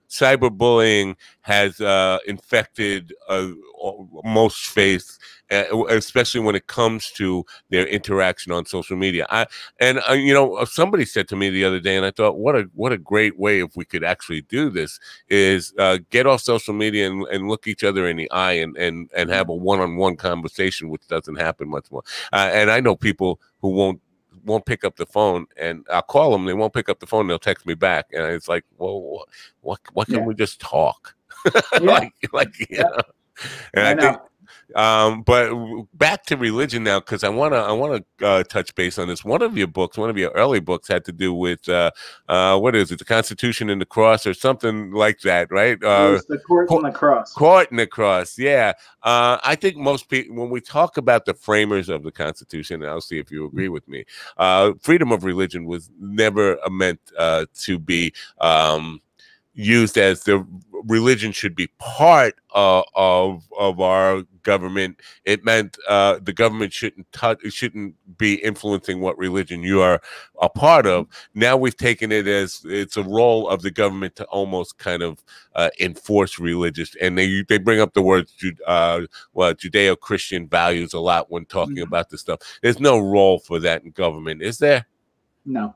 cyberbullying has infected most faiths, especially when it comes to their interaction on social media. Somebody said to me the other day, and I thought, what a great way if we could actually do this is get off social media and look each other in the eye and have a one-on-one conversation, which doesn't happen much more. And I know people who won't pick up the phone, and I'll call them. They won't pick up the phone. They'll text me back, and it's like, well, what can we just talk? Yeah. You know? And I think, but back to religion now, because I want to touch base on this. One of your early books, had to do with what is it, the Constitution and the Cross, or something like that, right? It was the Court and the Cross. Court and the Cross, yeah. I think most people, when we talk about the framers of the Constitution, and I'll see if you agree with me, freedom of religion was never meant to be used as the religion should be part of our government. It meant the government shouldn't be influencing what religion you are a part of. Now we've taken it as it's a role of the government to almost kind of enforce religious, and they bring up the words Judeo-Christian values a lot when talking about this stuff. There's no role for that in government, is there? No.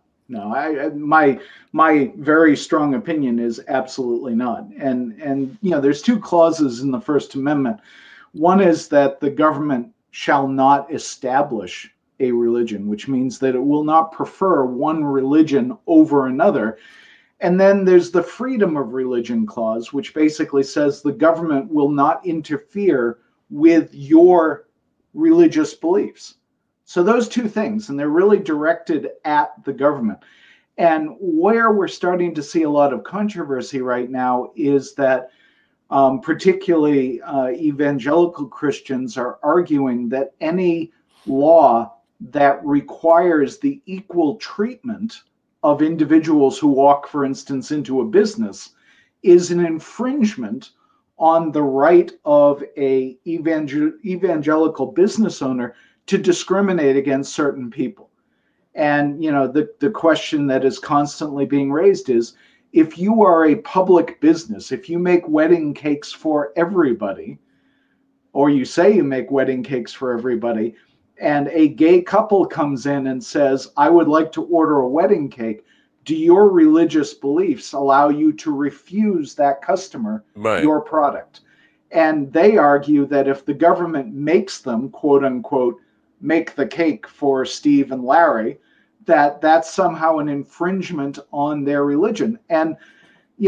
My very strong opinion is absolutely not. And there's two clauses in the First Amendment. One is that the government shall not establish a religion, which means that it will not prefer one religion over another. And then there's the freedom of religion clause, which basically says the government will not interfere with your religious beliefs. So those two things, and they're really directed at the government. And where we're starting to see a lot of controversy right now is that particularly evangelical Christians are arguing that any law that requires the equal treatment of individuals who walk, for instance, into a business is an infringement on the right of a evangelical business owner to discriminate against certain people. And, the question that is constantly being raised is, if you are a public business, if you make wedding cakes for everybody, or you say you make wedding cakes for everybody, and a gay couple comes in and says, I would like to order a wedding cake, do your religious beliefs allow you to refuse that customer your product? And they argue that if the government makes them, quote unquote, make the cake for Steve and Larry, that's somehow an infringement on their religion. And, we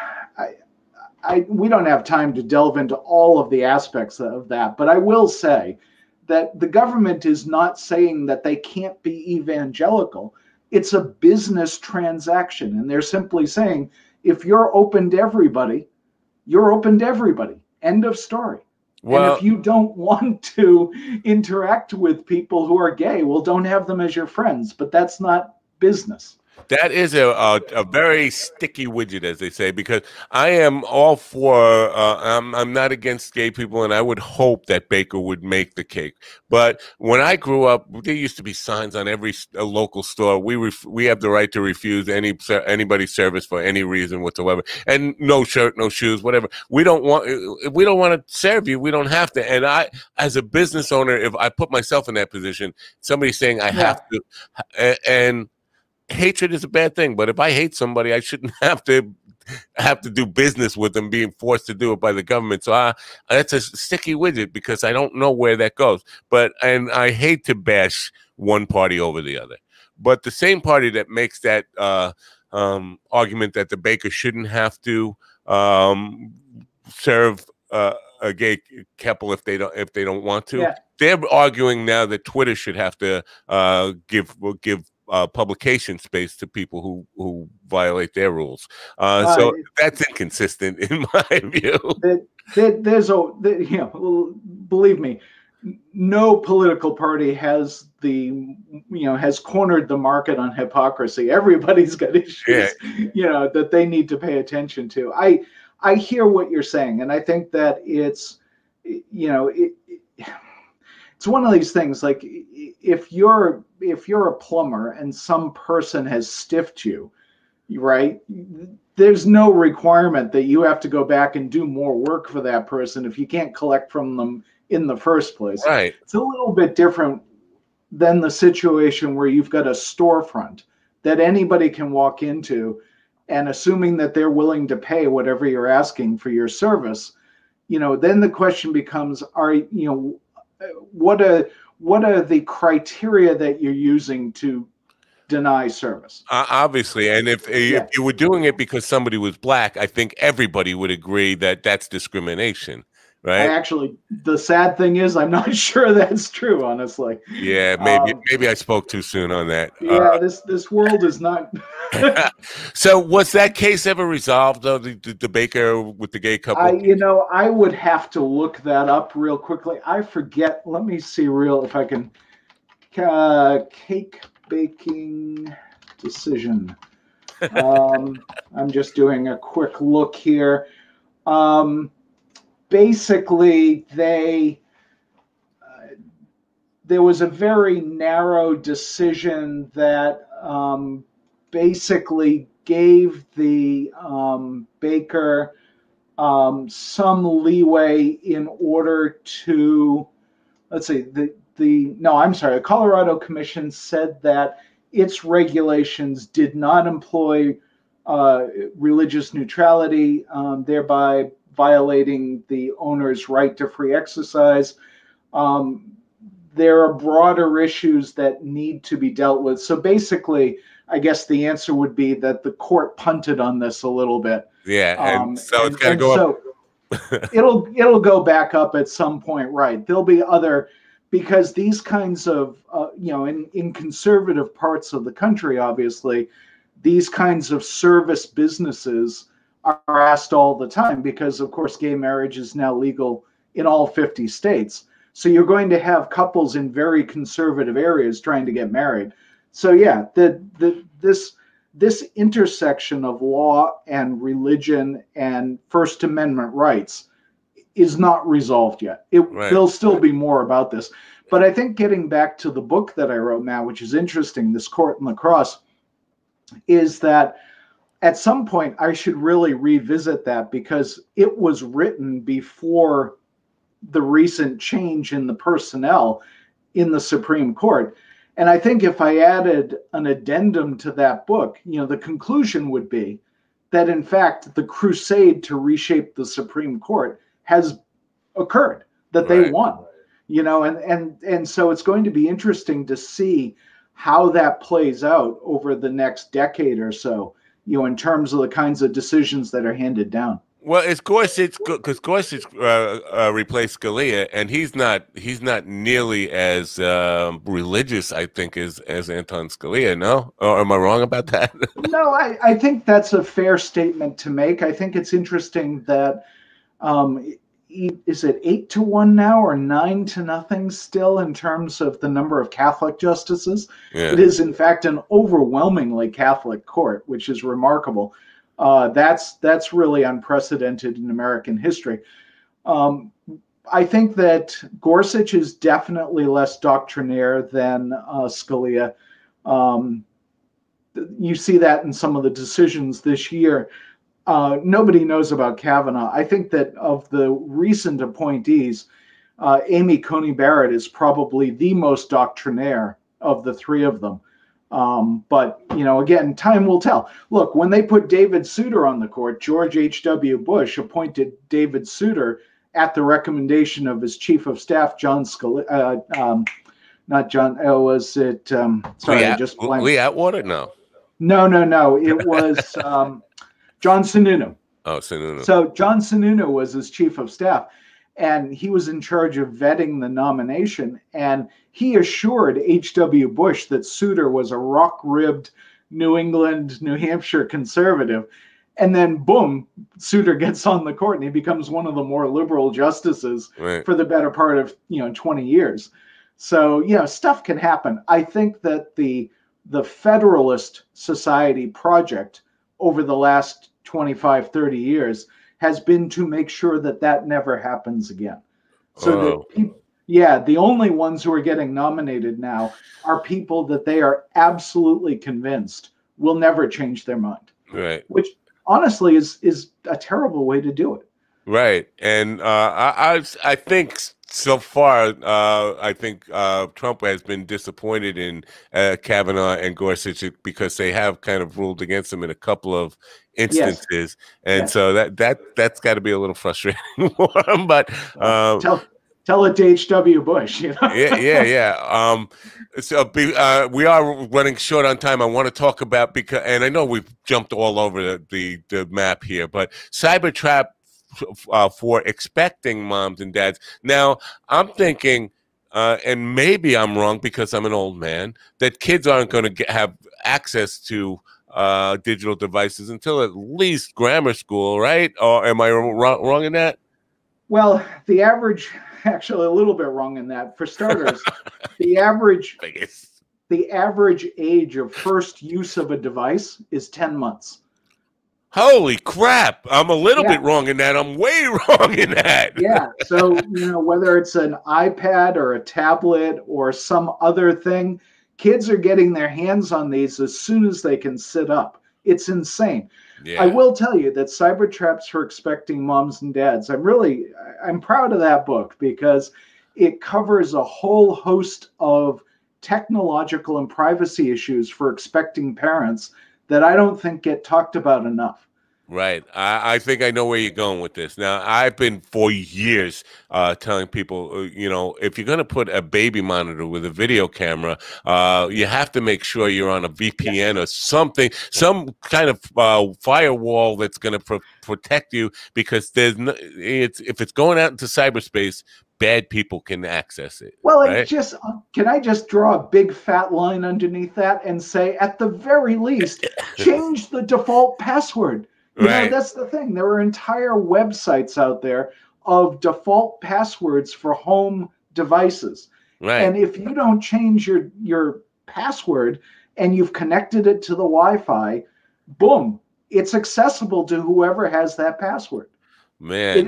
don't have time to delve into all of the aspects of that, but I will say that the government is not saying that they can't be evangelical. It's a business transaction. And they're simply saying, if you're open to everybody, you're open to everybody. End of story. Well, and if you don't want to interact with people who are gay, well, don't have them as your friends. But that's not business. That is a very sticky widget, as they say, because I am all for, I'm not against gay people, and I would hope that Baker would make the cake. But when I grew up, there used to be signs on every local store. We have the right to refuse anybody's service for any reason whatsoever, and no shirt, no shoes, whatever. If we don't want to serve you, we don't have to. And I, as a business owner, if I put myself in that position, somebody saying I have to, and hatred is a bad thing, but if I hate somebody, I shouldn't have to do business with them being forced to do it by the government. So that's a sticky widget because I don't know where that goes. And I hate to bash one party over the other. But the same party that makes that argument that the baker shouldn't have to serve a gay couple if they don't want to, they're arguing now that Twitter should have to give publication space to people who violate their rules. So that's inconsistent in my view. Believe me, no political party has has cornered the market on hypocrisy. Everybody's got issues, that they need to pay attention to. I hear what you're saying, and I think that it's one of these things, like if you're a plumber and some person has stiffed you, right, there's no requirement that you have to go back and do more work for that person if you can't collect from them in the first place. Right. It's a little bit different than the situation where you've got a storefront that anybody can walk into, and assuming that they're willing to pay whatever you're asking for your service, then the question becomes, what are the criteria that you're using to deny service? Obviously, and if you were doing it because somebody was black, I think everybody would agree that that's discrimination, right? The sad thing is, I'm not sure that's true, honestly. Yeah, maybe I spoke too soon on that. Yeah, this world is not. So was that case ever resolved, though, the baker with the gay couple? I would have to look that up real quickly. I forget. Let me see if I can. Cake baking decision. I'm just doing a quick look here. Basically, there was a very narrow decision that basically gave the baker some leeway in order to, let's see, the Colorado Commission said that its regulations did not employ religious neutrality, thereby violating the owner's right to free exercise. There are broader issues that need to be dealt with. So basically, I guess the answer would be that the court punted on this a little bit. Yeah, and so it's got to go up. It'll go back up at some point, right? There'll be other, because these kinds of in conservative parts of the country, obviously, these kinds of service businesses are asked all the time because, of course, gay marriage is now legal in all 50 states. So you're going to have couples in very conservative areas trying to get married. So yeah, this intersection of law and religion and First Amendment rights is not resolved yet. There'll still be more about this. But I think getting back to the book that I wrote, Matt, which is interesting, This Court and the Cross, is that at some point I should really revisit that because it was written before the recent change in the personnel in the Supreme Court. And I think if I added an addendum to that book, the conclusion would be that, in fact, the crusade to reshape the Supreme Court has occurred, that they won, and so it's going to be interesting to see how that plays out over the next decade or so, in terms of the kinds of decisions that are handed down. Well, it's Gorsuch because Gorsuch replaced Scalia, and he's not nearly as religious, I think, as Anton Scalia. No, or am I wrong about that? No, I think that's a fair statement to make. I think it's interesting that is it 8-1 now or 9-0 still in terms of the number of Catholic justices? Yeah. It is, in fact, an overwhelmingly Catholic court, which is remarkable. That's really unprecedented in American history. I think that Gorsuch is definitely less doctrinaire than Scalia. You see that in some of the decisions this year. Nobody knows about Kavanaugh. I think that of the recent appointees, Amy Coney Barrett is probably the most doctrinaire of the three of them. But, again, time will tell. Look, when they put David Souter on the court, George H.W. Bush appointed David Souter at the recommendation of his chief of staff, John Scalia. Not John. Oh, was it? Sorry, I just blanked. Lee Atwater? No. No. It was John Sununu. Oh, Sununu. So John Sununu was his chief of staff, and he was in charge of vetting the nomination. And he assured H.W. Bush that Souter was a rock-ribbed New England, New Hampshire conservative. And then, boom, Souter gets on the court and he becomes one of the more liberal justices for the better part of 20 years. So, stuff can happen. I think that the Federalist Society project over the last 25, 30 years has been to make sure that never happens again. So that the only ones who are getting nominated now are people that they are absolutely convinced will never change their mind. Right. honestly is a terrible way to do it. Right, and I think so far, I think Trump has been disappointed in Kavanaugh and Gorsuch because they have kind of ruled against him in a couple of Yes, instances, and yes. so that's got to be a little frustrating for him. But Well, tell it to H.W. Bush. yeah. We are running short on time. I want to talk about and I know we've jumped all over the map here, but Cybertrap for expecting moms and dads. Now, I'm thinking, and maybe I'm wrong because I'm an old man, that kids aren't going to have access to digital devices until at least grammar school, right? Or am I wrong in that? Well, the average, actually a little bit wrong in that. For starters, the average I guess. the average age of first use of a device is 10 months. Holy crap. I'm a little Yeah. bit wrong in that. I'm way wrong in that. Yeah. So, whether it's an iPad or a tablet or some other thing, kids are getting their hands on these as soon as they can sit up. It's insane. I Yeah. will tell you that Cybertraps for Expecting Moms and Dads, I'm proud of that book because it covers a whole host of technological and privacy issues for expecting parents that I don't think get talked about enough. Right. I think I know where you're going with this. Now, I've been for years telling people, if you're going to put a baby monitor with a video camera, you have to make sure you're on a VPN or something, some kind of firewall that's going to protect you because if it's going out into cyberspace, bad people can access it. Well, Right. can I just draw a big fat line underneath that and say, at the very least, change the default password? Right. That's the thing. There are entire websites out there of default passwords for home devices. Right. And if you don't change your password and you've connected it to the Wi-Fi, boom, it's accessible to whoever has that password. Man.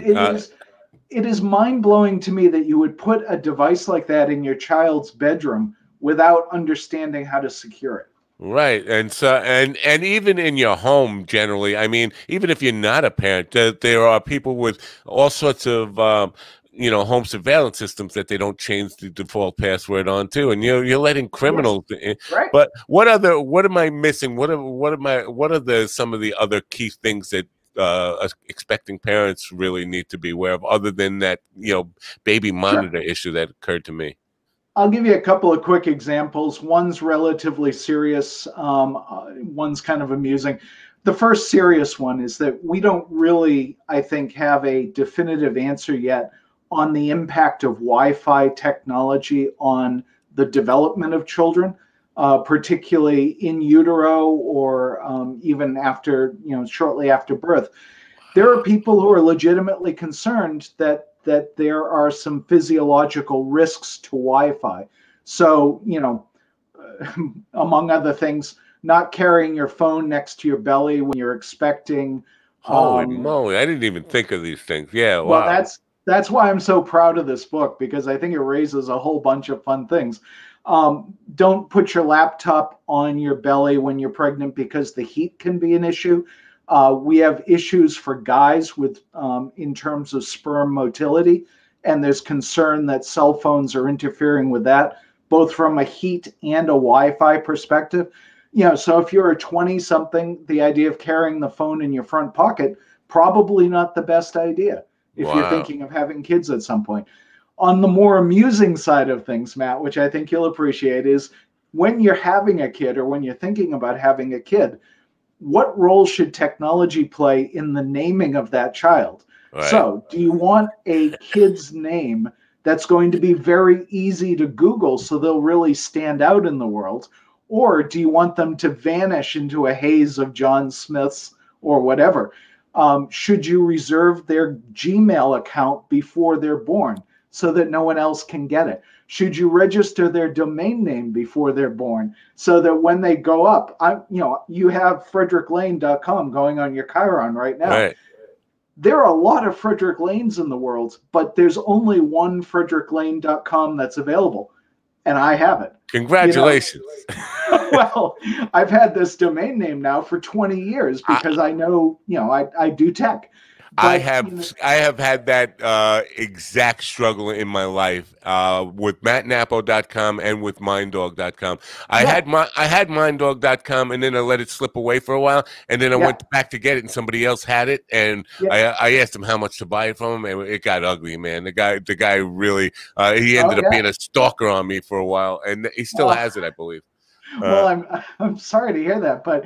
It is mind-blowing to me that you would put a device like that in your child's bedroom without understanding how to secure it. Right. And so and even in your home generally, I mean, even if you're not a parent, there are people with all sorts of home surveillance systems that they don't change the default password on too, and you're letting criminals in. Right. But what am I missing? What are some of the other key things that expecting parents really need to be aware of, other than that baby monitor issue that occurred to me? I'll give you a couple of quick examples. One's relatively serious, one's kind of amusing. The first serious one is that we don't really, I think, have a definitive answer yet on the impact of Wi-Fi technology on the development of children, particularly in utero or even after, shortly after birth. There are people who are legitimately concerned that there are some physiological risks to Wi-Fi. So, among other things, not carrying your phone next to your belly when you're expecting. Holy moly! I didn't even think of these things. Yeah, Well, wow. that's why I'm so proud of this book, because I think it raises a whole bunch of fun things. Don't put your laptop on your belly when you're pregnant because the heat can be an issue. We have issues for guys with in terms of sperm motility, and there's concern that cell phones are interfering with that, both from a heat and a Wi-Fi perspective. So if you're a 20-something, the idea of carrying the phone in your front pocket, probably not the best idea if you're Wow. thinking of having kids at some point. On the more amusing side of things, Matt, which I think you'll appreciate, is when you're having a kid or when you're thinking about having a kid, what role should technology play in the naming of that child? Right. So, do you want a kid's name that's going to be very easy to Google so they'll really stand out in the world? Or do you want them to vanish into a haze of John Smiths or whatever? Should you reserve their Gmail account before they're born so that no one else can get it? Should you register their domain name before they're born so that when they go up, you have fredericklane.com going on your Chiron right now. Right. There are a lot of Frederick Lanes in the world, but there's only one fredericklane.com that's available. and I have it. Congratulations. Well, I've had this domain name now for 20 years because I know, I do tech. But, I have had that exact struggle in my life with mattnapo.com and with minddog.com. I had minddog.com, and then I let it slip away for a while, and then I went back to get it, and somebody else had it, and I asked him how much to buy it from him, and it got ugly, man. The guy really he ended up being a stalker on me for a while, and he still has it, I believe. Well, I'm sorry to hear that, but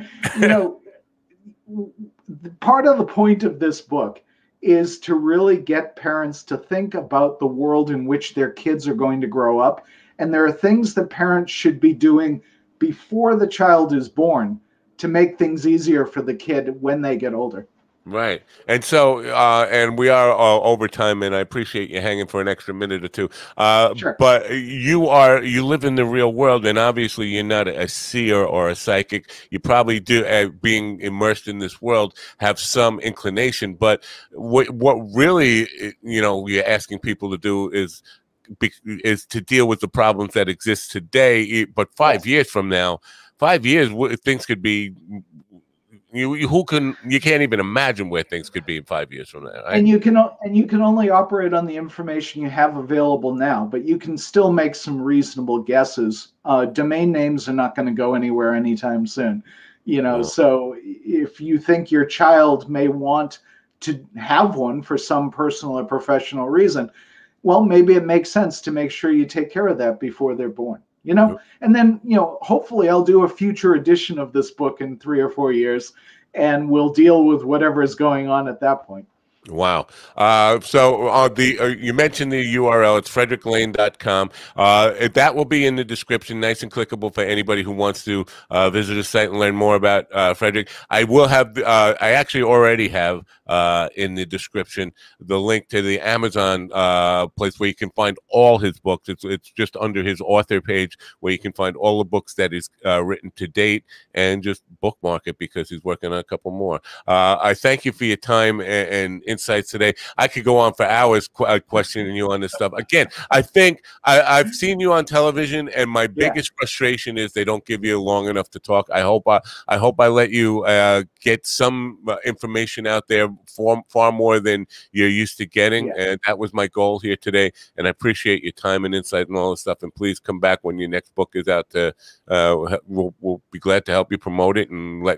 part of the point of this book is to really get parents to think about the world in which their kids are going to grow up. And there are things that parents should be doing before the child is born to make things easier for the kid when they get older. Right. And so, and we are over time, and I appreciate you hanging for an extra minute or two. Sure. But you live in the real world, and obviously you're not a seer or a psychic. You probably do, being immersed in this world, have some inclination. But what really, you're asking people to do is to deal with the problems that exist today. But 5 years from now, 5 years, things could be. You can't even imagine where things could be in 5 years from now, right? And you can only operate on the information you have available now, but you can still make some reasonable guesses. Domain names are not going to go anywhere anytime soon, So if you think your child may want to have one for some personal or professional reason, well, maybe it makes sense to make sure you take care of that before they're born. And then, hopefully I'll do a future edition of this book in 3 or 4 years, and we'll deal with whatever is going on at that point. Wow. So you mentioned the URL. It's fredricklane.com. That will be in the description, nice and clickable for anybody who wants to visit the site and learn more about Frederick. I will have, I actually already have in the description the link to the Amazon place where you can find all his books. It's just under his author page where you can find all the books that he's written to date, and just bookmark it because he's working on a couple more. I thank you for your time and insights today. I could go on for hours questioning you on this stuff. Again, I think I've seen you on television, and my biggest frustration is they don't give you long enough to talk. I hope I let you get some information out there far more than you're used to getting, and that was my goal here today. And I appreciate your time and insight and all this stuff. And please come back when your next book is out. We'll be glad to help you promote it and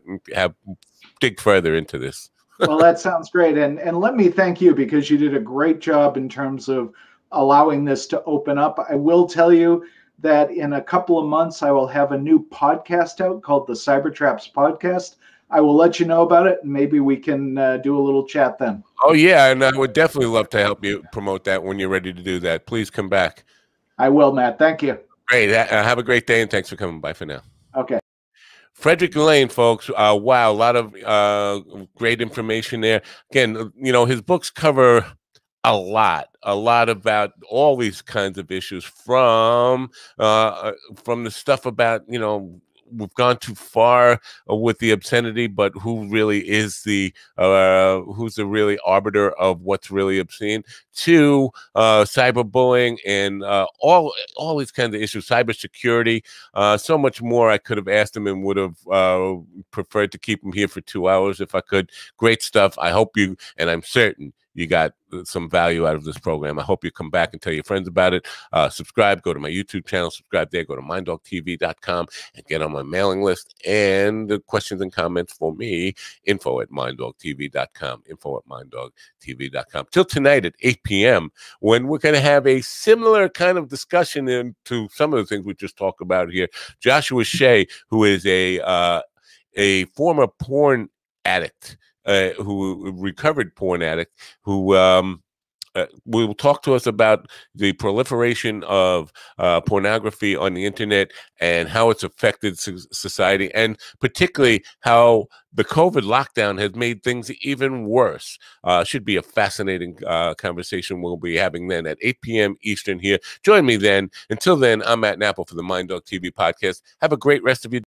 dig further into this. Well, that sounds great. And let me thank you, because you did a great job in terms of allowing this to open up. I will tell you that in a couple of months, I will have a new podcast out called the Cybertraps Podcast. I will let you know about it, and maybe we can do a little chat then. Oh, yeah. And I would definitely love to help you promote that when you're ready to do that. Please come back. I will, Matt. Thank you. Great. Have a great day, and thanks for coming by for now. Okay. Frederick Lane, folks. Wow, a lot of great information there. Again, his books cover a lot about all these kinds of issues, from the stuff about, we've gone too far with the obscenity, but who really is who's the really arbiter of what's really obscene, to cyberbullying and all these kinds of issues, cybersecurity, so much more. I could have asked him and would have preferred to keep him here for 2 hours if I could. Great stuff. I hope you, and I'm certain you got some value out of this program. I hope you come back and tell your friends about it. Subscribe, go to my YouTube channel, subscribe there, go to minddogtv.com and get on my mailing list. And the questions and comments for me, info@minddogtv.com, info@minddogtv.com. Till tonight at 8 p.m., when we're going to have a similar kind of discussion into some of the things we just talked about here. Joshua Shea, who is a former porn addict, who recovered porn addict, who will talk to us about the proliferation of pornography on the internet and how it's affected society, and particularly how the COVID lockdown has made things even worse. Should be a fascinating conversation we'll be having then at 8 p.m. Eastern here. Join me then. Until then, I'm Matt Napple for the Mind Dog TV podcast. Have a great rest of your day.